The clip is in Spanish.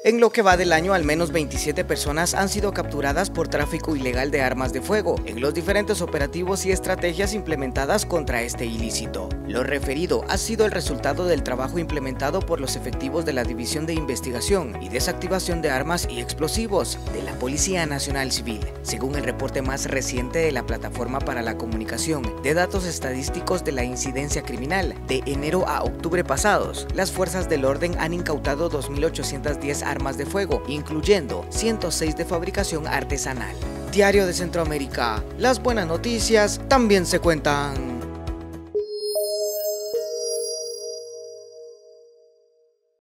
En lo que va del año, al menos 27 personas han sido capturadas por tráfico ilegal de armas de fuego en los diferentes operativos y estrategias implementadas contra este ilícito. Lo referido ha sido el resultado del trabajo implementado por los efectivos de la División de Investigación y Desactivación de Armas y Explosivos de la Policía Nacional Civil, según el reporte más reciente de la Plataforma para la Comunicación de Datos Estadísticos de la Incidencia Criminal. De enero a octubre pasados, las fuerzas del orden han incautado 2.810 armas de fuego, incluyendo 106 de fabricación artesanal. Diario de Centroamérica, las buenas noticias también se cuentan.